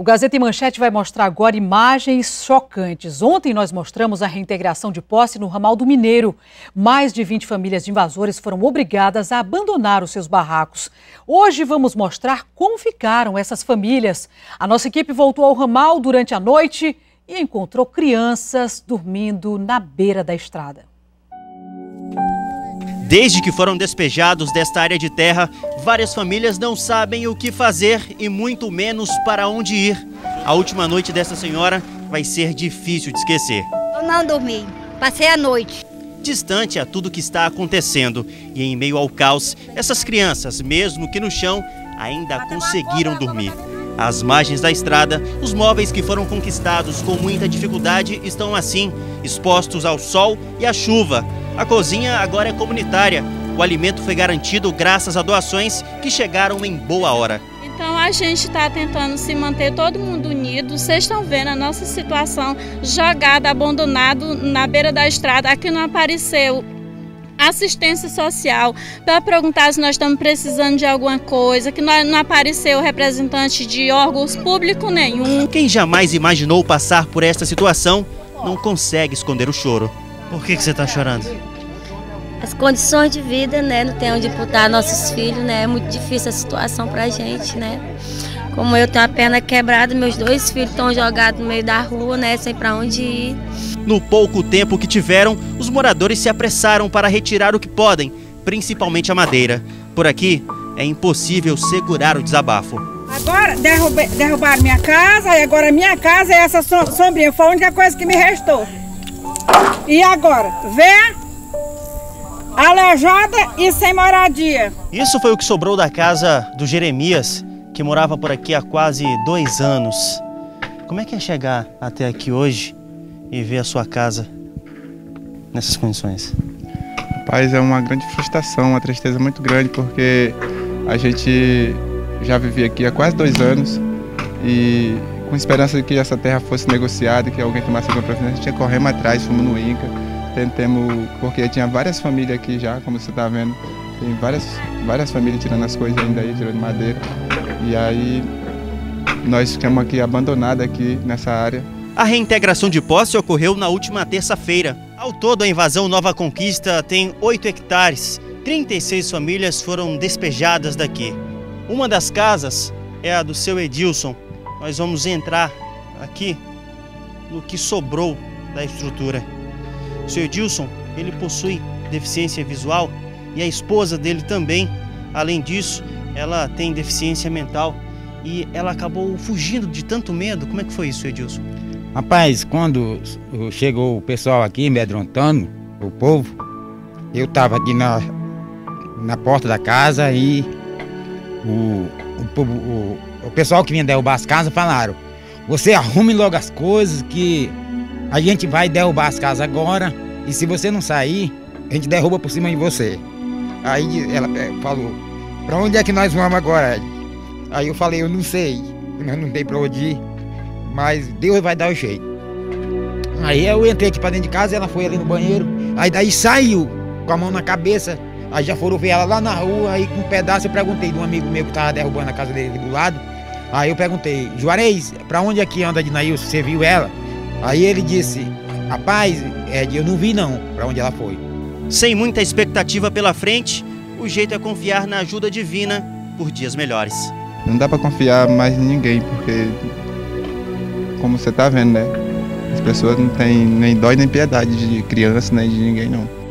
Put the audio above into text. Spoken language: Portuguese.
Gazeta em Manchete vai mostrar agora imagens chocantes. Ontem nós mostramos a reintegração de posse no ramal do Mineiro. Mais de 20 famílias de invasores foram obrigadas a abandonar os seus barracos. Hoje vamos mostrar como ficaram essas famílias. A nossa equipe voltou ao ramal durante a noite e encontrou crianças dormindo na beira da estrada. Desde que foram despejados desta área de terra, várias famílias não sabem o que fazer e muito menos para onde ir. A última noite dessa senhora vai ser difícil de esquecer. Eu não dormi, passei a noite. Distante a tudo que está acontecendo e em meio ao caos, essas crianças, mesmo que no chão, ainda conseguiram dormir. Às margens da estrada, os móveis que foram conquistados com muita dificuldade estão assim, expostos ao sol e à chuva. A cozinha agora é comunitária. O alimento foi garantido graças a doações que chegaram em boa hora. Então a gente está tentando se manter todo mundo unido. Vocês estão vendo a nossa situação, jogado, abandonado na beira da estrada. Aqui não apareceu assistência social para perguntar se nós estamos precisando de alguma coisa, que não apareceu representante de órgãos públicos nenhum. Quem jamais imaginou passar por esta situação não consegue esconder o choro. Por que você está chorando? As condições de vida, né? Não tem onde botar nossos filhos, né? É muito difícil a situação pra gente, né? Como eu tenho a perna quebrada, meus 2 filhos estão jogados no meio da rua, né? Sem pra onde ir. No pouco tempo que tiveram, os moradores se apressaram para retirar o que podem, principalmente a madeira. Por aqui, é impossível segurar o desabafo. Agora derrubaram minha casa e agora minha casa é essa sombrinha. Foi a única coisa que me restou. E agora, vê, aleijada e sem moradia. Isso foi o que sobrou da casa do Jeremias, que morava por aqui há quase 2 anos. Como é que é chegar até aqui hoje e ver a sua casa nessas condições? Rapaz, é uma grande frustração, uma tristeza muito grande, porque a gente já vivia aqui há quase 2 anos e com esperança de que essa terra fosse negociada, que alguém tomasse alguma providência, a gente ia correndo atrás, fomos no INCA, tentamos, porque tinha várias famílias aqui já, como você está vendo, tem várias famílias tirando as coisas ainda aí, tirando madeira, e aí nós ficamos aqui abandonados aqui nessa área. A reintegração de posse ocorreu na última terça-feira. Ao todo, a invasão Nova Conquista tem 8 hectares, 36 famílias foram despejadas daqui. Uma das casas é a do seu Edilson. Nós vamos entrar aqui no que sobrou da estrutura. O seu Edilson, ele possui deficiência visual e a esposa dele também. Além disso, ela tem deficiência mental e ela acabou fugindo de tanto medo. Como é que foi isso, Edilson? Rapaz, quando chegou o pessoal aqui me amedrontando, o povo, eu estava aqui na porta da casa e o pessoal que vinha derrubar as casas falaram: você arrume logo as coisas que a gente vai derrubar as casas agora e se você não sair, a gente derruba por cima de você. Aí ela falou: pra onde é que nós vamos agora? Aí eu falei: eu não sei, nós não tem pra onde ir, mas Deus vai dar o jeito. Aí eu entrei aqui pra dentro de casa, ela foi ali no banheiro, aí daí saiu com a mão na cabeça. Aí já foram ver ela lá na rua, aí com um pedaço eu perguntei de um amigo meu que tava derrubando a casa dele aqui do lado. Aí eu perguntei: Juarez, pra onde é que anda de Nailson? Você viu ela? Aí ele disse: rapaz, eu não vi não, pra onde ela foi. Sem muita expectativa pela frente, o jeito é confiar na ajuda divina por dias melhores. Não dá pra confiar mais em ninguém, porque, como você tá vendo, né? As pessoas não têm nem dó nem piedade de criança, nem de ninguém não.